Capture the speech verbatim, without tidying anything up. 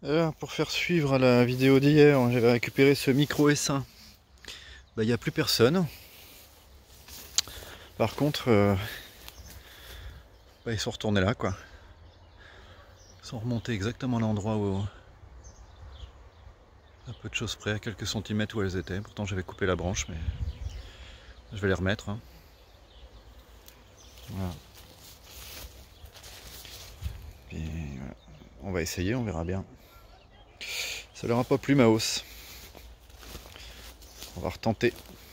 Alors, pour faire suivre à la vidéo d'hier, j'avais récupéré ce micro S un. Bah, il n'y a plus personne. Par contre, euh, bah, ils sont retournés là, quoi. Ils sont remontés exactement à l'endroit où, à peu de choses près, à quelques centimètres où elles étaient. Pourtant, j'avais coupé la branche, mais je vais les remettre. Hein. Voilà. Puis, voilà. On va essayer, on verra bien. Ça leur a pas plu ma hausse. On va retenter.